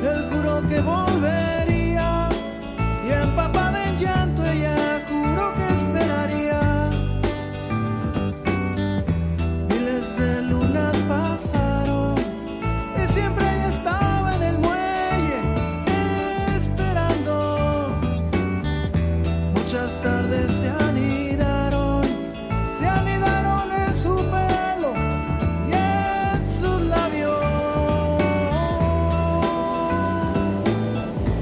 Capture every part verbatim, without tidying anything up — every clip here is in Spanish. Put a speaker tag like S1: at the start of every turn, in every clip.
S1: Él juró que volvería y empapada en llanto ella juró que esperaría. Miles de lunas pasaron y siempre ella estaba en el muelle esperando. Muchas tardes se anidaron, se anidaron en su pelo y en sus labios.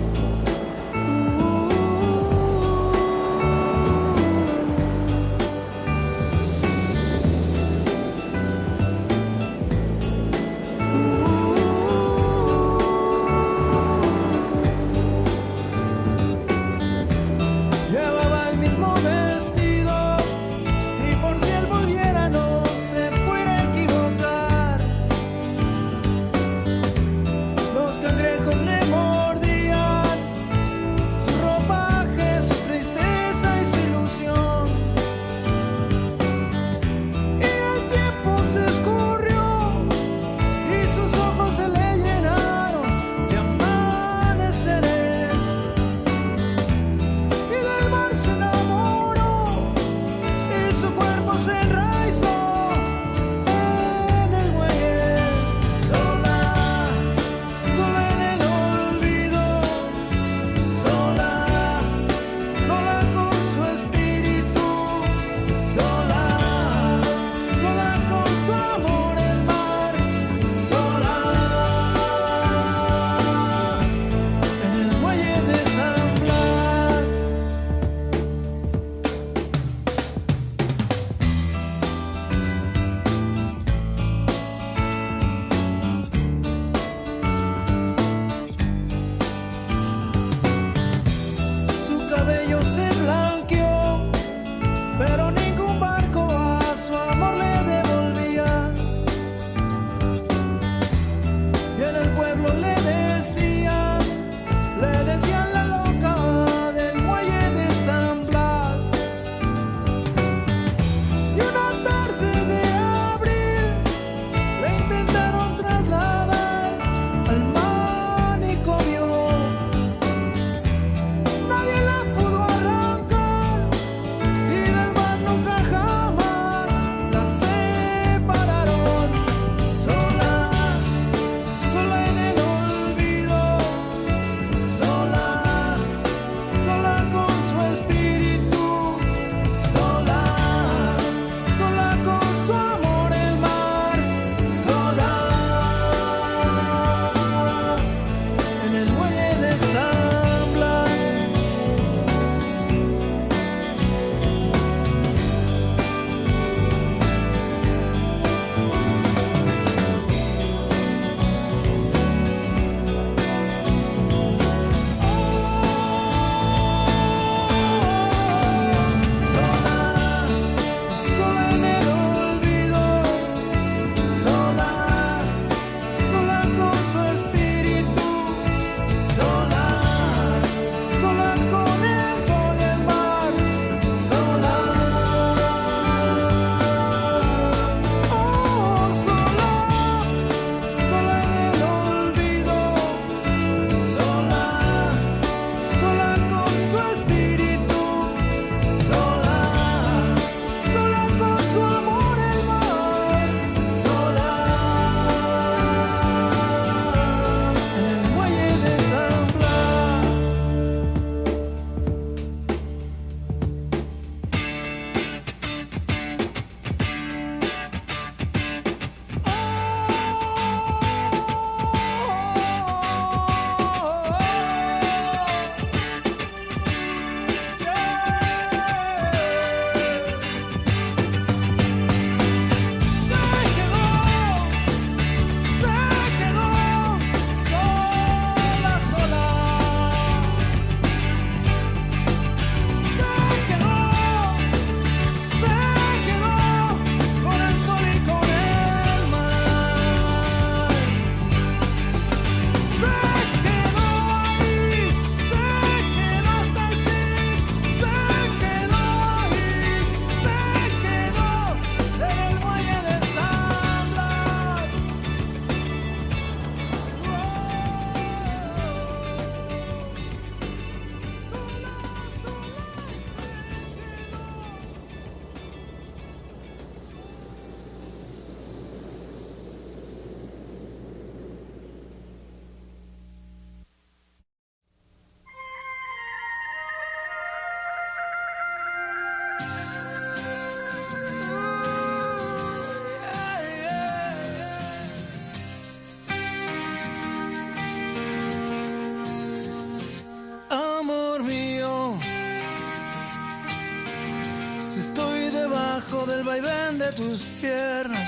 S1: ritmo del vaivén de tus piernas.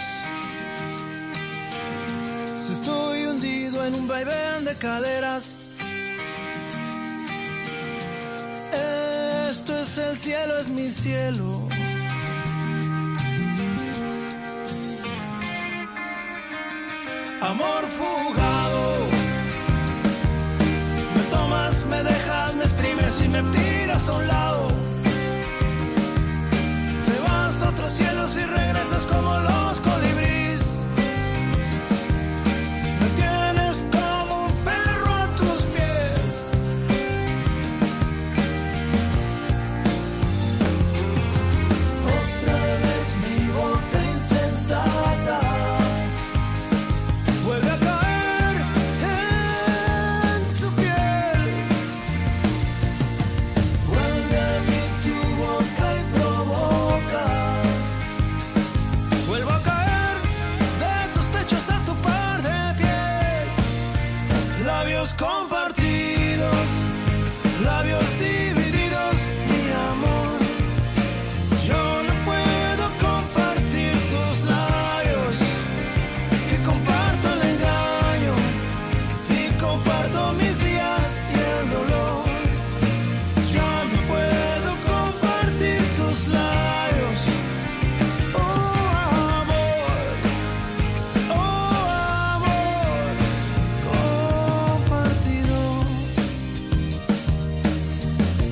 S1: Si estoy hundido en un vaivén de caderas, esto es el cielo, es mi cielo. Amor fugado, me tomas, me dejas, me exprimes y me tiras a un lado. Te vas a otros cielos y regresas como los colibríes. Me tienes como un perro a tus pies. Otra vez mi boca insensata vuelve a caer en tu piel. Vuelve a mí tu boca y provoca. Vuelvo a caer de tus pechos a tu par de pies. Labios compartidos, labios divididos, mi amor. Yo no puedo compartir tus labios, que comparto el engaño y comparto mis días y el dolor. Yo no puedo compartir tus labios. Oh amor, oh amor compartido.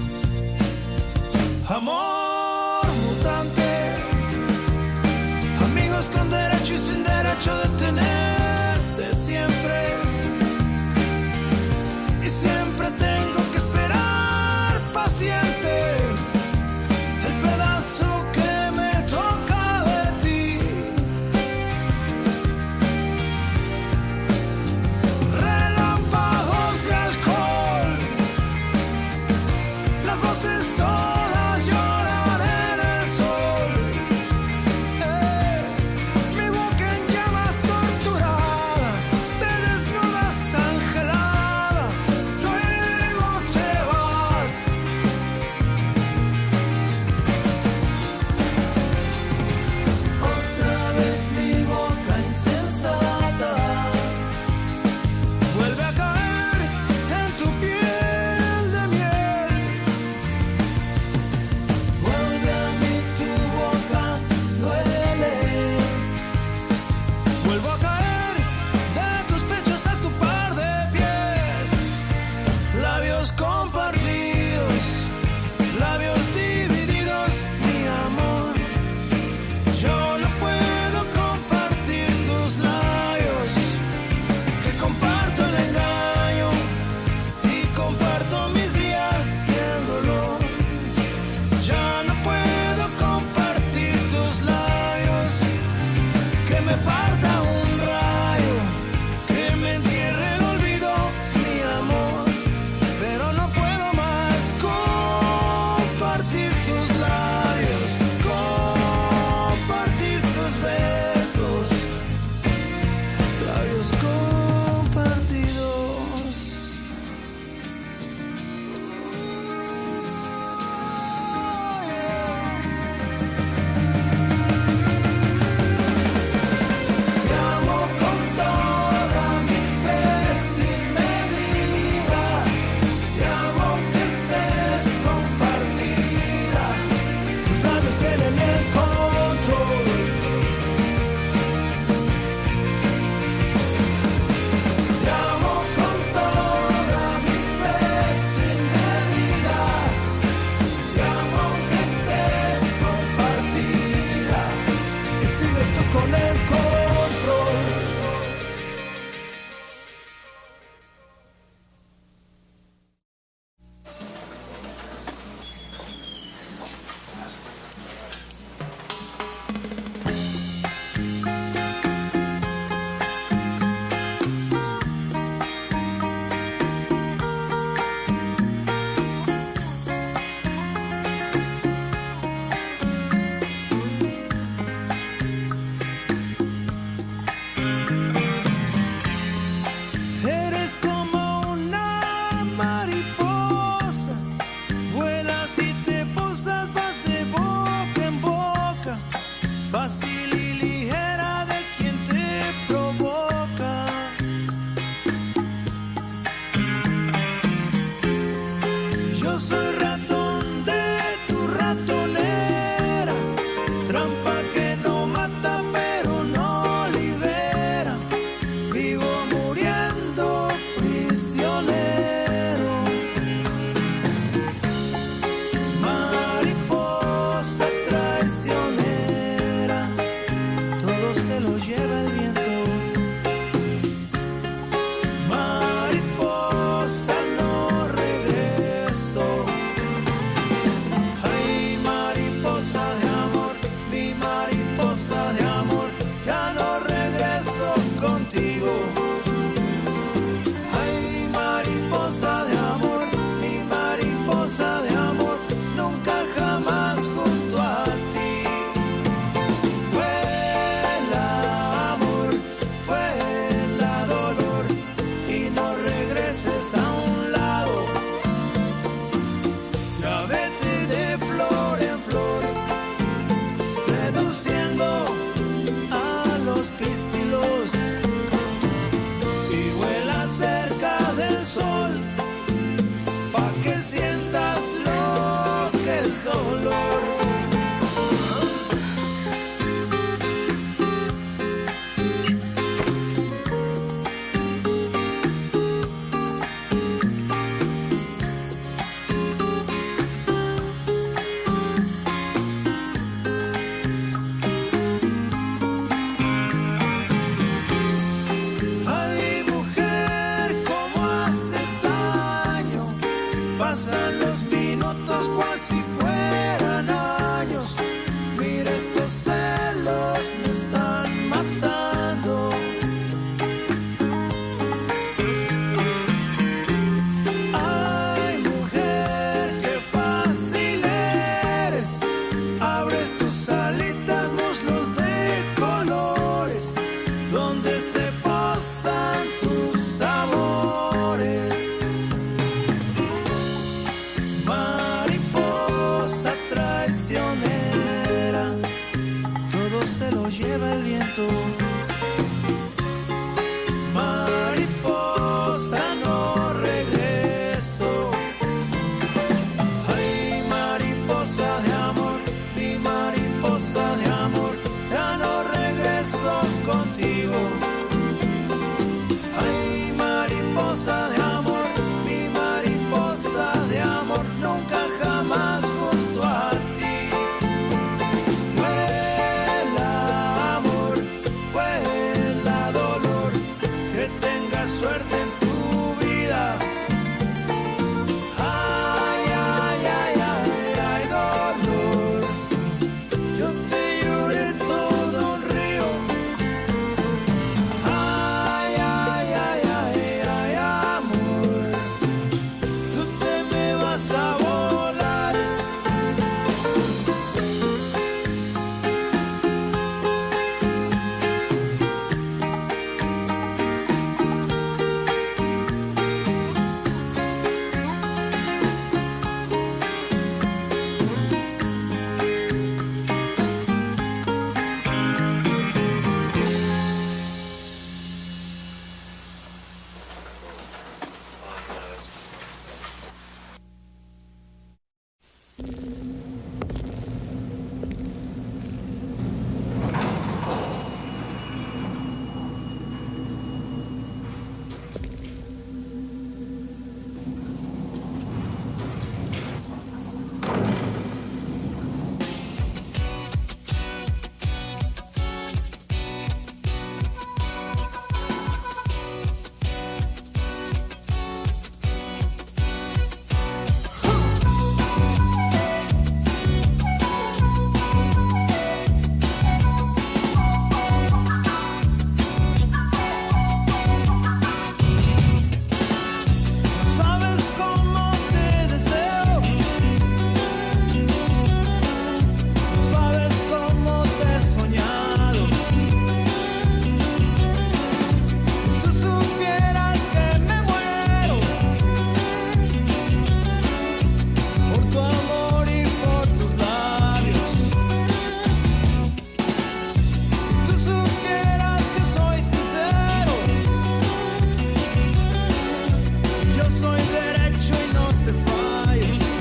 S1: Soy derecho y no te fallo.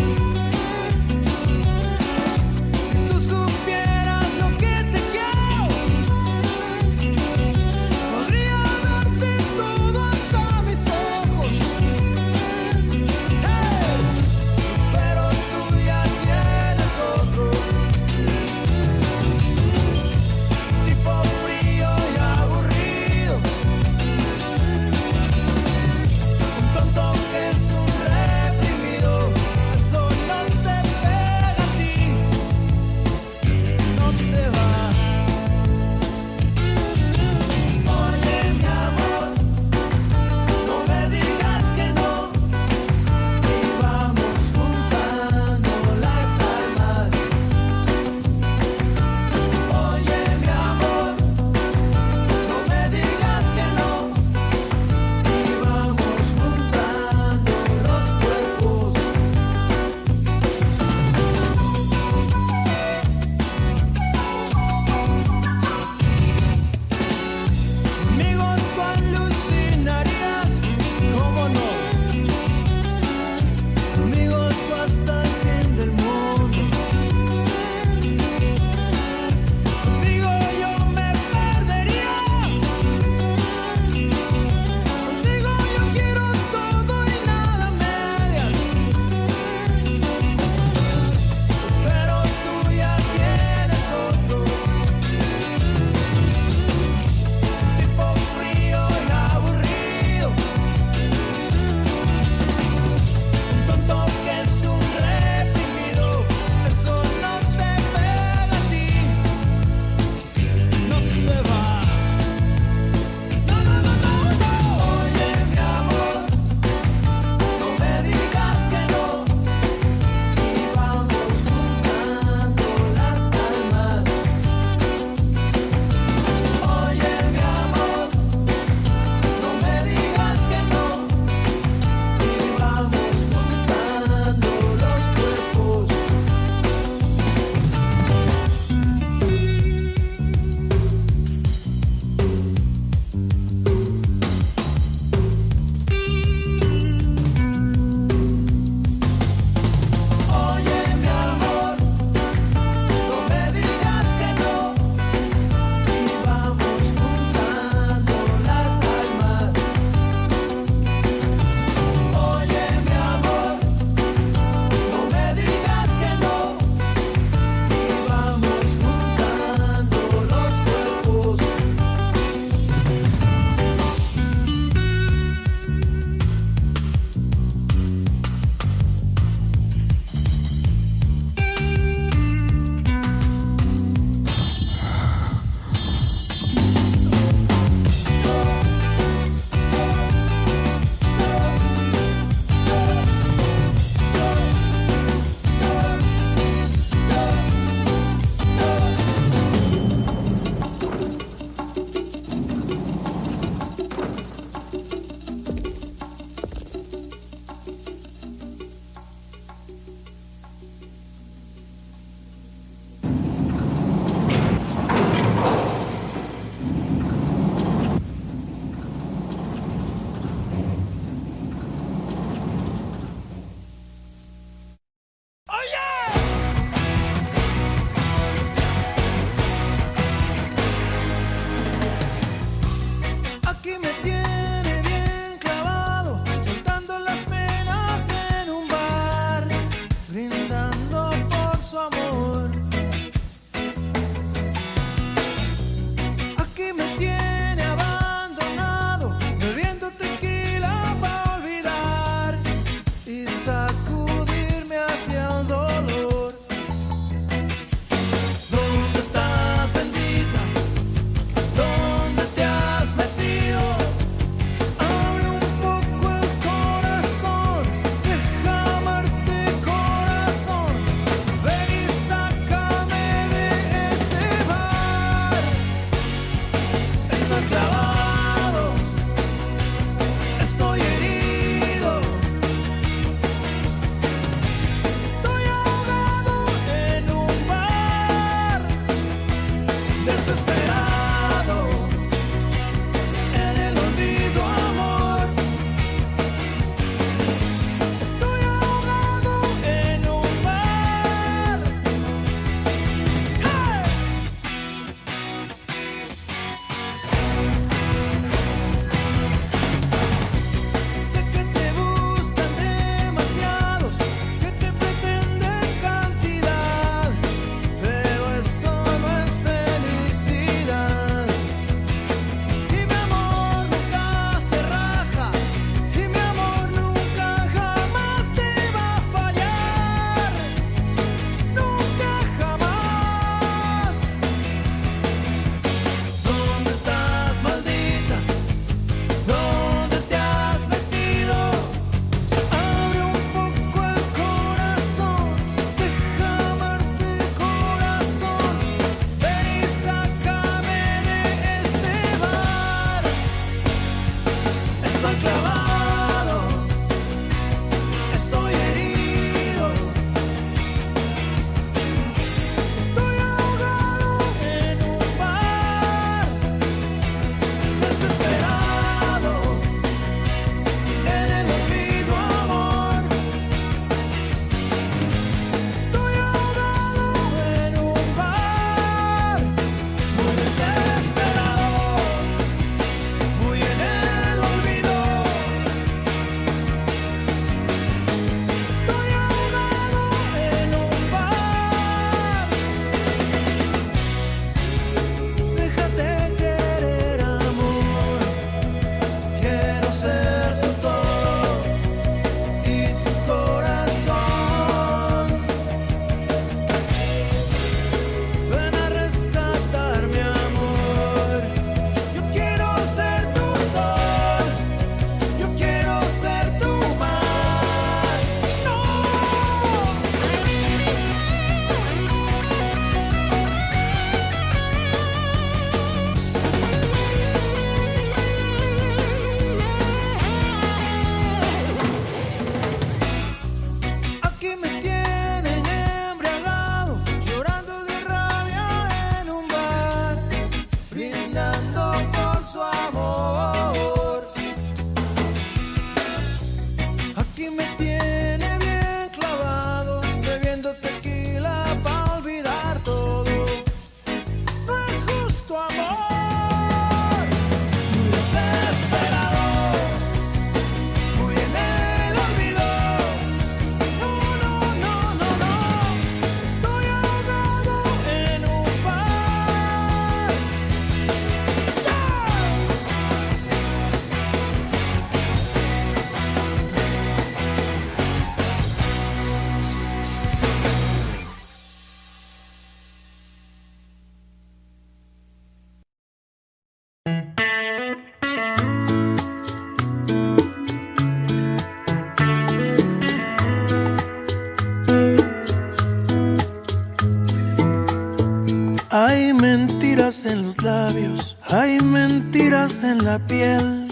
S1: la piel,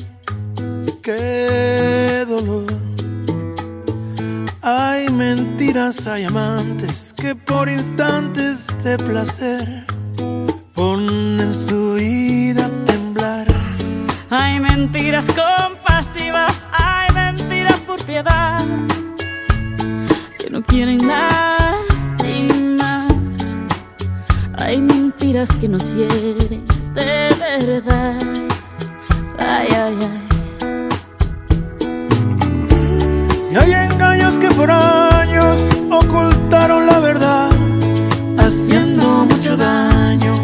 S1: qué dolor. Hay mentiras, hay amantes que por instantes de placer ponen su vida a temblar.
S2: Hay mentiras compasivas, hay mentiras por piedad, que no quieren lastimar. Hay mentiras que nos hieren de verdad. Ay, ay, ay.
S1: Y hay engaños que por años ocultaron la verdad, haciendo mucho daño.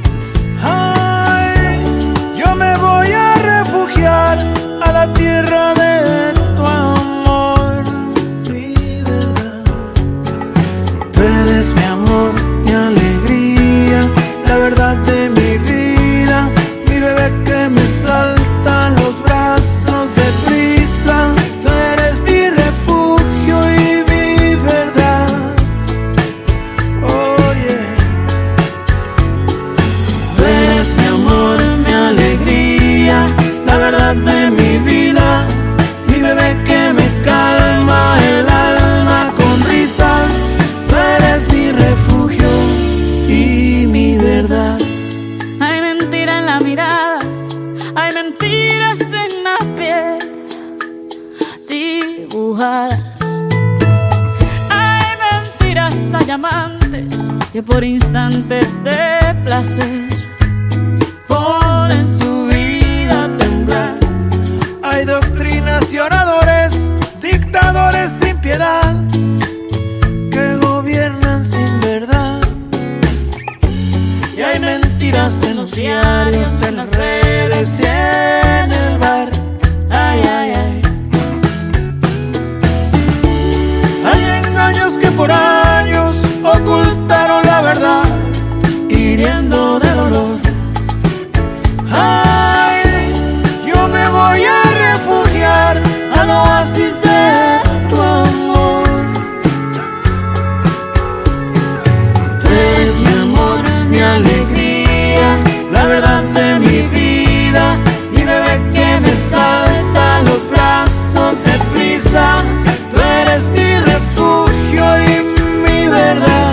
S1: Ay, yo me voy a refugiar a la tierra de tu amor, mi verdad. Tú eres mi amor, mi alegría, la verdad de mi vida, mi bebé que me salta en los brazos de prisa. Tú eres mi refugio y mi verdad. Oh yeah. Tú eres mi amor, mi alegría, la verdad de mi vida, mi bebé que me calma el alma con risas. Tú eres mi refugio y mi verdad.
S2: Hay mentira en la mirada, hay mentiras en la piel dibujadas. Hay mentiras, hay amantes que por instantes de placer
S1: Ponen su vida a temblar. Hay doctrinas y oradores, dictadores sin piedad, que gobiernan sin verdad. Y hay mentiras en los diarios, en las redes y en el bar. Ay, ay, ay. Hay engaños que por años ocultaron la verdad, hiriendo de dolor. Ay, yo me voy a refugiar al oasis de tu amor. Tú eres mi amor, mi alegría, la verdad de mi vida, mi bebé que me salta a los brazos de prisa. Tú eres mi refugio y mi verdad.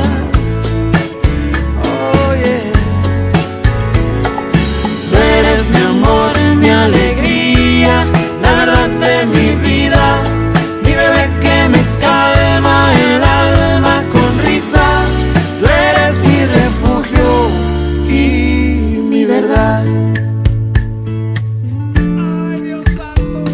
S1: Oh yeah. Tú eres mi amor, mi alegría, la verdad de mi vida, mi bebé que me calma el alma con risas. Tú eres mi refugio y mi verdad. Ay, Dios santo.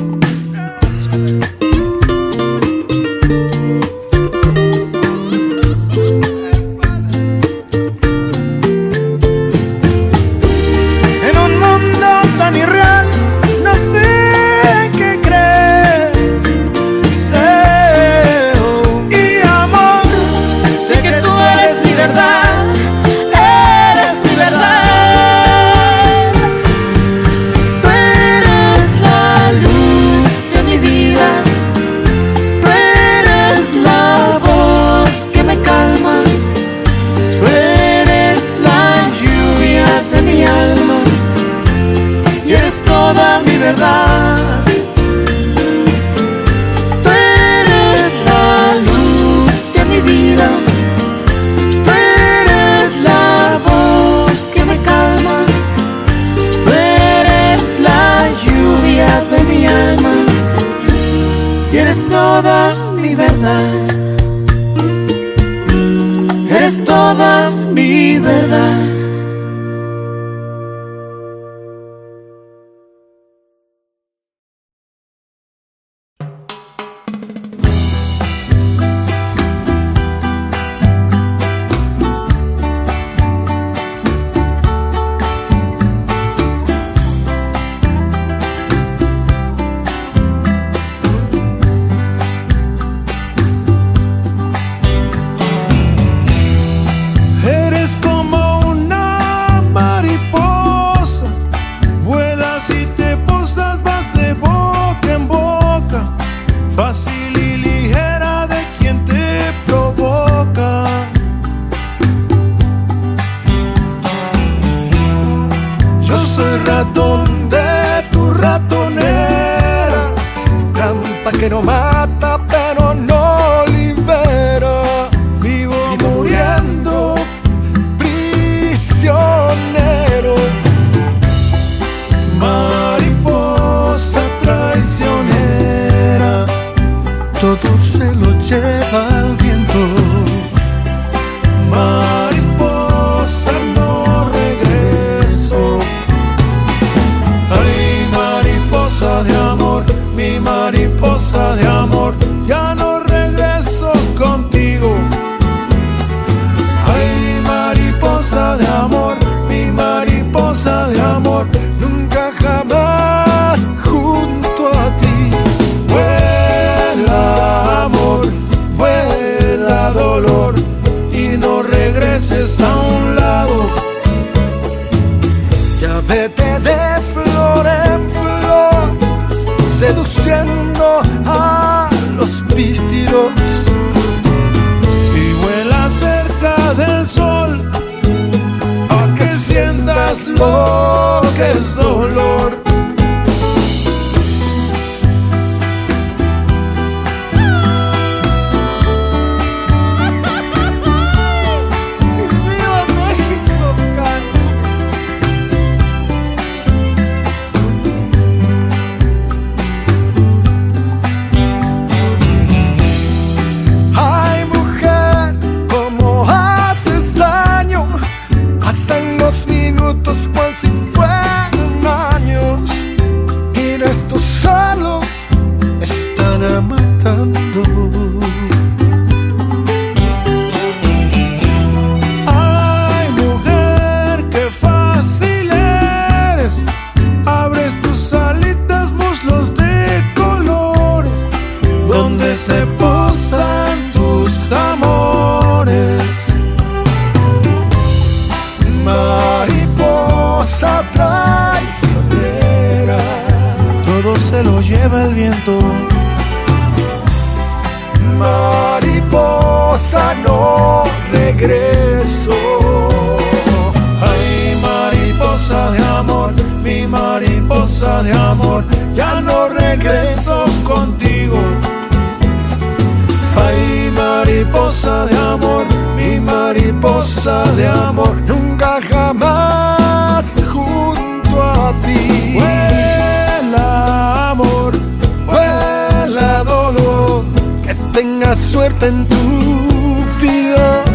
S1: En un mundo tan irreal, no sé qué creer. Sé, oh, y amor, sé que tú eres mi verdad, eres mi verdad. Tú eres la luz de mi vida, tú eres la voz que me calma, tú eres la lluvia de mi alma y eres toda mi verdad. Tú eres la luz de mi vida, tú eres la voz que me calma, tú eres la lluvia de mi alma y eres toda mi verdad. Eres toda mi verdad. Eres como una mariposa, vuelas y te posas, vas de boca en boca, fácil y ligera de quien te provoca. Yo soy ratón de tu todo se lo lleva el viento. Mariposa, no regreso. Ay, mariposa de amor, mi mariposa de amor, ya no regreso contigo. Ay, mariposa de amor, mi mariposa de amor, nunca jamás junto a ti. Vuela amor, vuela dolor, y no regreses a un lado. Ya vete de flor en flor, seduciendo a los pístiros, y vuela cerca del sol, a que sientas lo que es dolor. Cual si fueran años, mira, estos celos están matando. Ay, mujer, qué fácil eres, abres tus alitas, muslos de colores, donde se posan tus amores. Mariposa traicionera, todo se lo lleva el viento. Mariposa, no regreso. Ay, mariposa de amor, mi mariposa de amor, ya no regreso contigo. Ay, mariposa de amor, mi mariposa de amor, nunca jamás junto a ti. Vuela amor, vuela dolor, que tengas suerte en tu vida.